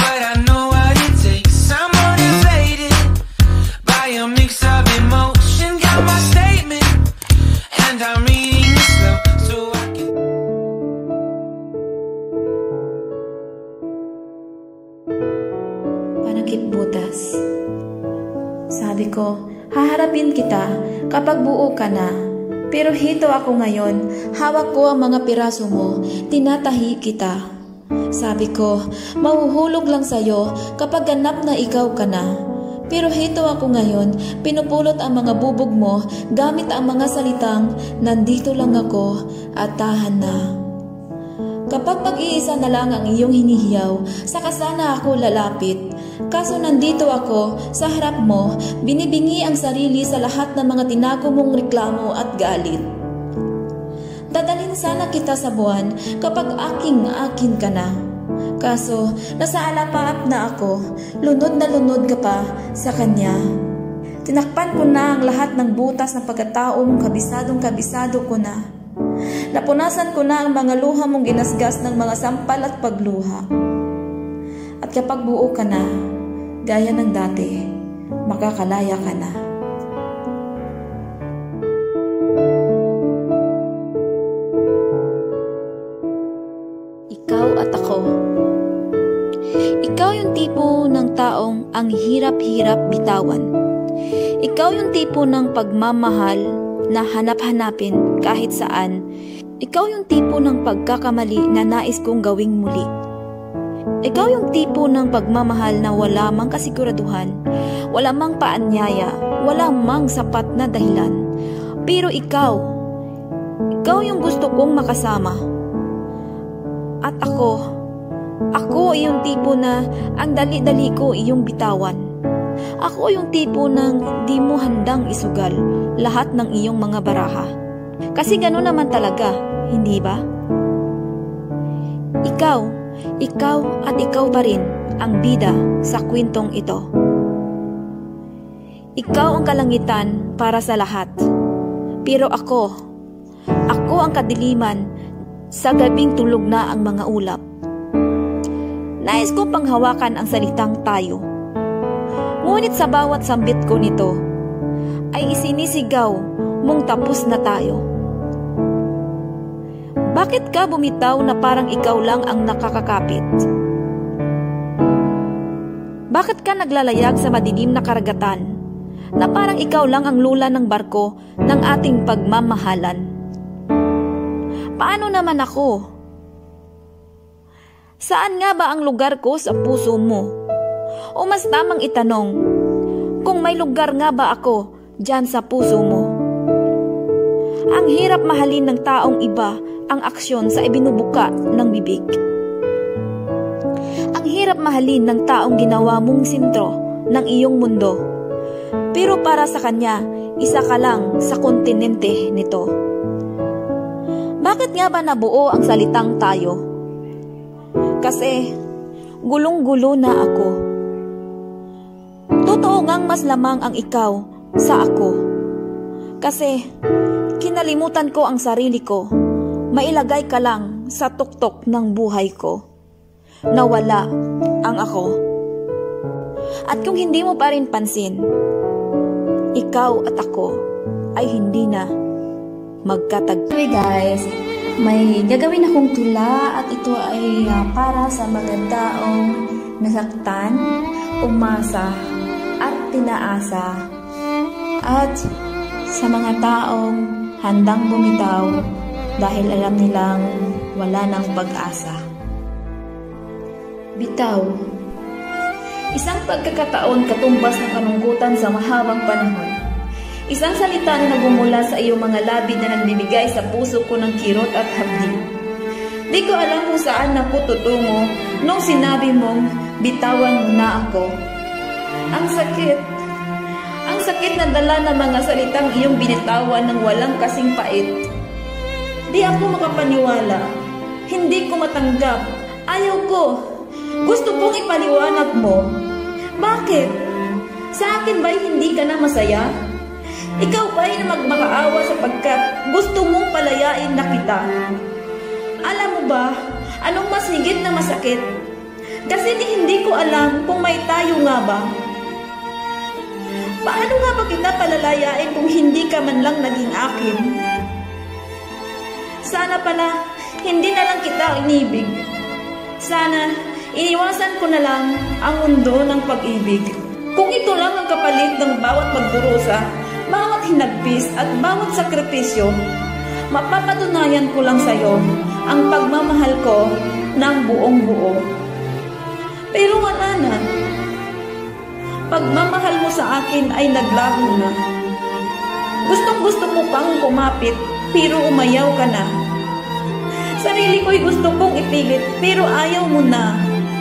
but I know what it takes. I'm motivated by a mix of emotion. Got my statement, and I'm reading it slow so I can. Panakip butas. Sabi ko, haharapin kita kapag buo ka na. Pero hito ako ngayon, hawak ko ang mga piraso mo, tinatahi kita. Sabi ko, mahuhulog lang sa'yo kapag ganap na ikaw ka na. Pero hito ako ngayon, pinupulot ang mga bubog mo gamit ang mga salitang, nandito lang ako at tahan na. Kapag mag-iisa na lang ang iyong hinihiyaw, saka sana ako lalapit. Kaso nandito ako, sa harap mo, binibingi ang sarili sa lahat ng mga tinago mong reklamo at galit. Dadalhin sana kita sa buwan kapag aking-akin ka na. Kaso, nasa alapaap na ako, lunod na lunod ka pa sa kanya. Tinakpan ko na ang lahat ng butas ng pagkatao mong kabisadong-kabisado ko na. Napunasan ko na ang mga luha mong ginasgas ng mga sampal at pagluha. At kapag buo ka na, gaya ng dati, makakalaya ka na. Ikaw at ako. Ikaw yung tipo ng taong ang hirap-hirap bitawan. Ikaw yung tipo ng pagmamahal na hanap-hanapin kahit saan. Ikaw yung tipo ng pagkakamali na nais kong gawing muli. Ikaw yung tipo ng pagmamahal na wala mang kasiguraduhan, wala mang paanyaya, wala mang sapat na dahilan. Pero ikaw yung gusto kong makasama. At ako yung tipo na ang dali-dali ko iyong bitawan. Ako yung tipo ng di mo handang isugal lahat ng iyong mga baraha. Kasi gano'n naman talaga, hindi ba? Ikaw at ikaw pa rin ang bida sa kwentong ito. Ikaw ang kalangitan para sa lahat. Pero ako ang kadiliman sa gabing tulog na ang mga ulap. Nais ko panghawakan ang salitang tayo. Ngunit sa bawat sambit ko nito, ay isinisigaw mong tapos na tayo. Bakit ka bumitaw na parang ikaw lang ang nakakakapit? Bakit ka naglalayag sa madilim na karagatan na parang ikaw lang ang lula ng barko ng ating pagmamahalan? Paano naman ako? Saan nga ba ang lugar ko sa puso mo? O mas tamang itanong, kung may lugar nga ba ako dyan sa puso mo? Ang hirap mahalin ng taong iba ang aksyon sa ibinubuka ng bibig. Ang hirap mahalin ng taong ginawa mong sentro ng iyong mundo. Pero para sa kanya, isa ka lang sa kontinente nito. Bakit nga ba nabuo ang salitang tayo? Kasi gulong-gulo na ako. Totoo ngang mas lamang ang ikaw sa ako. Kasi kinalimutan ko ang sarili ko. Mailagay ka lang sa tuktok ng buhay ko. Nawala ang ako. At kung hindi mo pa rin pansin, ikaw at ako ay hindi na magkatagpo. Hey guys, may gagawin akong tula at ito ay para sa mga taong nasaktan, umasa at tinaasa, at sa mga taong handang bumitaw dahil alam nilang wala ng pag-asa. Bitaw. Isang pagkakataon katumbas ng kanungkutan sa mahabang panahon. Isang salita na nagmumula sa iyong mga labi na nagbibigay sa puso ko ng kirot at hapdi. Di ko alam kung saan ako tutungo nung sinabi mong bitawan mo na ako. Ang sakit na dala ng mga salitang iyong binitawan ng walang kasing pait. Di ako makapaniwala. Hindi ko matanggap. Ayaw ko. Gusto kong ipaliwanag mo. Bakit? Sa akin ba'y hindi ka na masaya? Ikaw ba'y na magmakaawa sapagkat gusto mong palayain na kita? Alam mo ba, anong mas higit na masakit? Kasi hindi ko alam kung may tayo nga ba. Paano nga ba kita palalayain kung hindi ka man lang naging akin? Sana pala, hindi na lang kita inibig. Sana, iniwasan ko na lang ang mundo ng pag-ibig. Kung ito lang ang kapalit ng bawat pagdurusa, bawat hinagpis at bawat sakripisyo, mapapatunayan ko lang sa'yo ang pagmamahal ko ng buong buo. Pero wala na. Pagmamahal mo sa akin ay naglaho na. Gustong-gusto ko pang kumapit, pero umayaw ka na. Sarili ko'y gusto kong ipilit, pero ayaw mo na.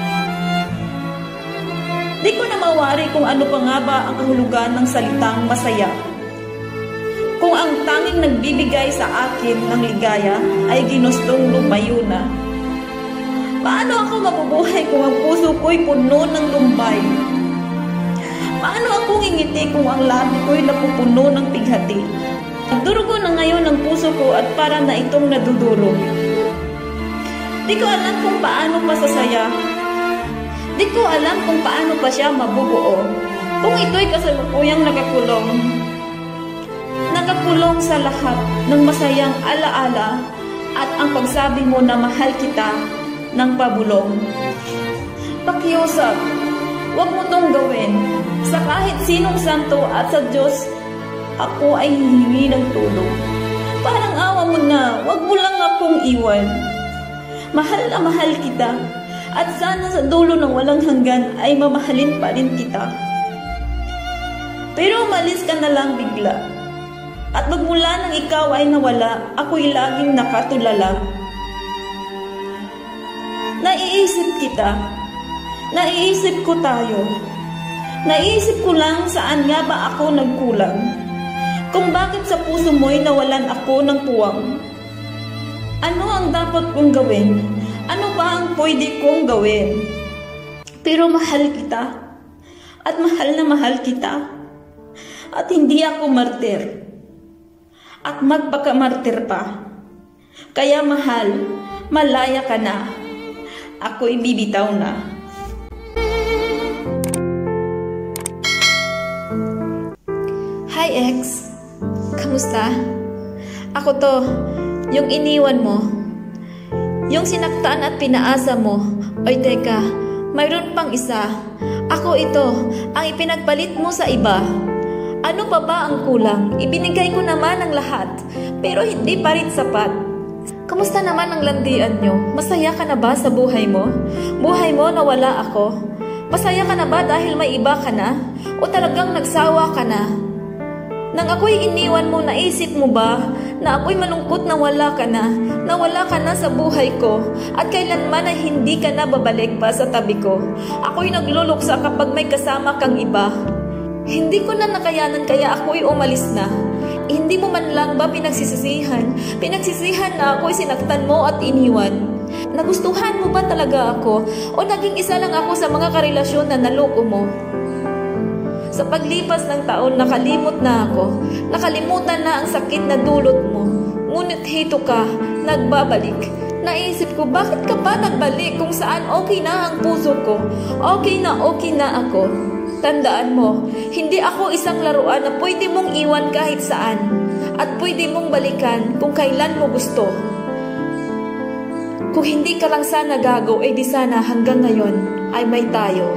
Di ko na mawari kung ano pa nga ba ang kahulugan ng salitang masaya. Kung ang tanging nagbibigay sa akin ng ligaya ay ginustong lumayo na. Paano ako mabubuhay kung ang puso ko'y puno ng lumbay? Paano ako ngingiti kung ang labi ko'y napupuno ng pighati? Nagdurugo na ngayon ang puso ko at para na itong nadudurog. Di ko alam kung paano pasasaya. Di ko alam kung paano pa siya mabubuo. Kung ito'y kasalukuyang nakakulong. Nakakulong sa lahat ng masayang alaala at ang pagsabi mo na mahal kita ng pabulong. Pakiusap, huwag mo tong gawin. Sa kahit sinong santo at sa Diyos, ako ay hihingi ng tulong. Parang awa mo na, huwag mo lang akong iwan. Mahal na mahal kita, at sana sa dulo ng walang hanggan ay mamahalin pa rin kita. Pero umalis ka na lang bigla, at magmula nang ikaw ay nawala, ako'y laging nakatulala. Naiisip kita, naiisip ko tayo, naiisip ko lang saan nga ba ako nagkulang, kung bakit sa puso mo'y nawalan ako ng puwang. Ano ang dapat kong gawin? Ano ba ang pwede kong gawin? Pero mahal kita, at mahal na mahal kita, at hindi ako martir, at magpakamartir pa. Kaya mahal, malaya ka na, ako'y bibitaw na. Hi ex, kamusta? Ako to, yung iniwan mo, yung sinaktan at pinaasa mo. Oy teka, mayroon pang isa. Ako ito, ang ipinagpalit mo sa iba. Ano pa ba ang kulang? Ibinigay ko naman ang lahat, pero hindi pa rin sapat. Kamusta naman ang landian nyo? Masaya ka na ba sa buhay mo? Buhay mo na wala ako? Masaya ka na ba dahil may iba ka na? O talagang nagsawa ka na? Nang ako'y iniwan mo, naisip mo ba na ako'y malungkot na wala ka na sa buhay ko, at kailanman ay hindi ka na babalik pa sa tabi ko? Ako'y nagluluksa kapag may kasama kang iba. Hindi ko na nakayanan kaya ako'y umalis na. Hindi mo man lang ba pinagsisisihan na ako'y sinaktan mo at iniwan? Nagustuhan mo ba talaga ako, o naging isa lang ako sa mga karelasyon na naloko mo? Sa paglipas ng taon, nakalimot na ako. Nakalimutan na ang sakit na dulot mo. Ngunit hito ka, nagbabalik. Naisip ko, bakit ka ba nagbalik kung saan okay na ang puso ko? Okay na ako. Tandaan mo, hindi ako isang laruan na pwede mong iwan kahit saan. At pwede mong balikan kung kailan mo gusto. Kung hindi ka lang sana gago, di sana hanggang ngayon ay may tayo.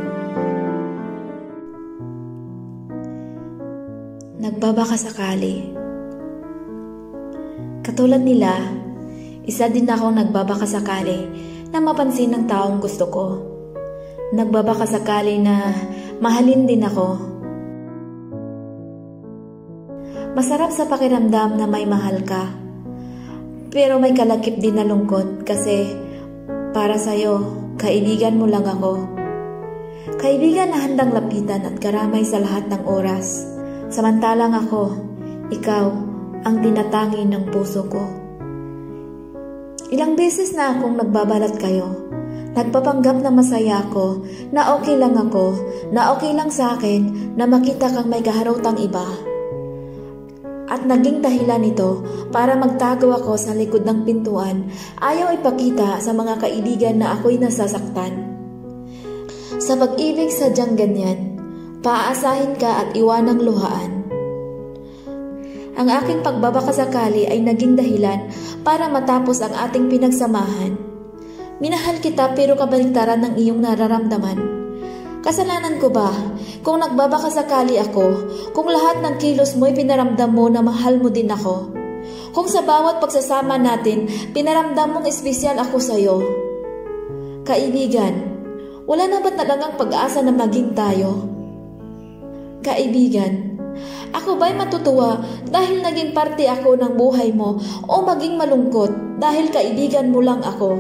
Nagbabaka sakali. Katulad nila, isa din akong nagbabaka sakali na mapansin ng taong gusto ko. Nagbabaka sakali na mahalin din ako. Masarap sa pakiramdam na may mahal ka. Pero may kalakip din na lungkot kasi para sa'yo, kaibigan mo lang ako. Kaibigan na handang lapitan at karamay sa lahat ng oras. Samantalang ako, ikaw, ang tinatangi ng puso ko. Ilang beses na akong nagbabalat kayo. Nagpapanggap na masaya ako, na okay lang ako, na okay lang sa akin, na makita kang may kaharotang iba. At naging dahilan nito para magtago ako sa likod ng pintuan, ayaw ipakita sa mga kaibigan na ako'y nasasaktan. Sa pag-ibig sadyang ganyan, paaasahin ka at iwanang luhaan. Ang aking pagbabakasakali ay naging dahilan para matapos ang ating pinagsamahan. Minahal kita pero kabaligtaran ng iyong nararamdaman. Kasalanan ko ba kung nagbabakasakali ako, kung lahat ng kilos mo'y pinaramdam mo na mahal mo din ako? Kung sa bawat pagsasama natin, pinaramdam mong espesyal ako sa'yo? Kaibigan, wala na ba talagang pag-asa na maging tayo? Kaibigan, ako ba'y matutuwa dahil naging parte ako ng buhay mo o maging malungkot dahil kaibigan mo lang ako?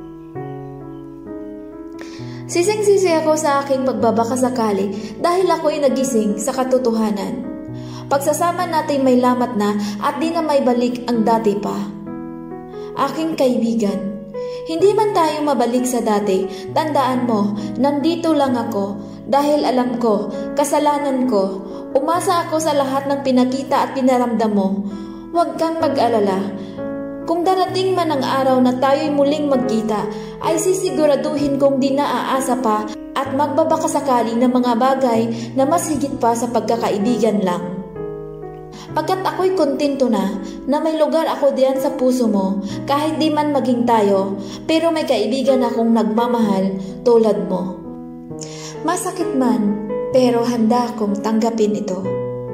Sising-sisi ako sa aking pagbabakasakali dahil ako'y nagising sa katotohanan. Pagsasama natin may lamat na at di na may balik ang dati pa. Aking kaibigan, hindi man tayo mabalik sa dati, tandaan mo, nandito lang ako dahil alam ko, kasalanan ko, umasa ako sa lahat ng pinakita at pinaramdam mo. Huwag kang mag-alala. Kung darating man ang araw na tayo'y muling magkita, ay sisiguraduhin kong di naaasa pa at magbabakasakali ng mga bagay na mas higit pa sa pagkakaibigan lang. Pagkat ako'y kontento na may lugar ako diyan sa puso mo kahit di man maging tayo, pero may kaibigan akong nagmamahal tulad mo. Masakit man, pero handa akong tanggapin ito.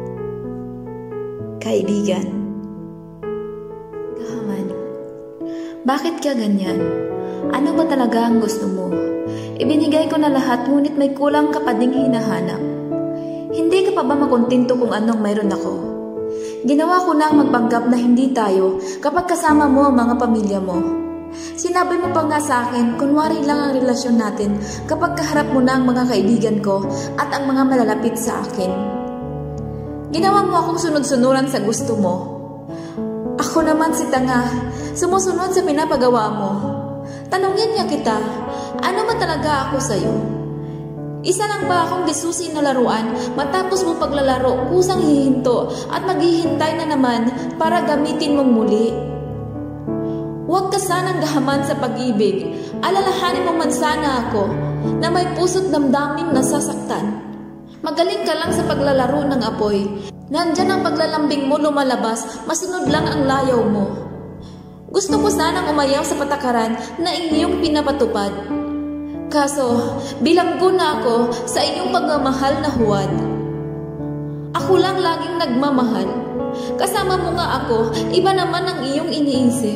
Kaibigan. Gahaman, bakit ka ganyan? Ano ba talaga ang gusto mo? Ibinigay ko na lahat ngunit may kulang ka pa ding hinahanap. Hindi ka pa ba makontento kung anong mayroon ako? Ginawa ko na ang magpanggap na hindi tayo kapag kasama mo ang mga pamilya mo. Sinabi mo pa nga sa akin, kunwari lang ang relasyon natin kapag kaharap mo na ang mga kaibigan ko at ang mga malalapit sa akin. Ginawa mo akong sunod-sunuran sa gusto mo. Ako naman si tanga, sumusunod sa pinapagawa mo. Tanungin niya kita, ano ba talaga ako sa'yo? Isa lang ba akong disusi na laruan matapos mo paglalaro kusang hihinto at maghihintay na naman para gamitin mong muli? Huwag ka sanang gahaman sa pag-ibig. Alalahanin mo man sana ako na may puso't damdaming nasasaktan. Magaling ka lang sa paglalaro ng apoy. Nandyan ang paglalambing mo lumalabas, masunod lang ang layaw mo. Gusto ko sanang umayaw sa patakaran na iyong pinapatupad. Kaso, bilanggo na ako sa iyong pagmamahal na huwad. Ako lang laging nagmamahal. Kasama mo nga ako, iba naman ang iyong iniisip.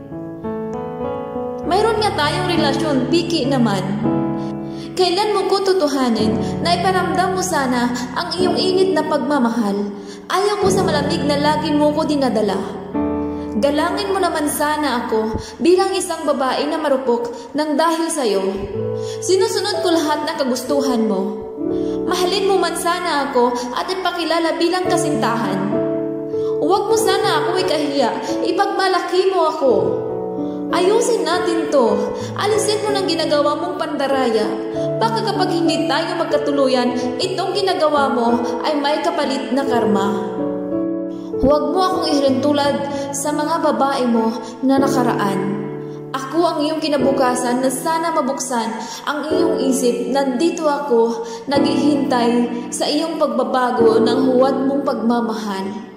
Mayroon nga tayong relasyon, piki naman. Kailan mo ko tutuhanin na iparamdam mo sana ang iyong init na pagmamahal? Ayaw ko sa malamig na lagi mo ko dinadala. Galangin mo naman sana ako bilang isang babae na marupok nang dahil sa'yo. Sinusunod ko lahat ng kagustuhan mo. Mahalin mo man sana ako at ipakilala bilang kasintahan. Huwag mo sana ako ikahiya, ipagmalaki mo ako. Ayusin natin to. Alisin mo ng ginagawa mong pandaraya. Baka kapag hindi tayo magkatuluyan, itong ginagawa mo ay may kapalit na karma. Huwag mo akong ihintulad sa mga babae mo na nakaraan. Ako ang iyong kinabukasan na sana mabuksan ang iyong isip. Nandito ako, naghihintay sa iyong pagbabago ng huwad mong pagmamahal.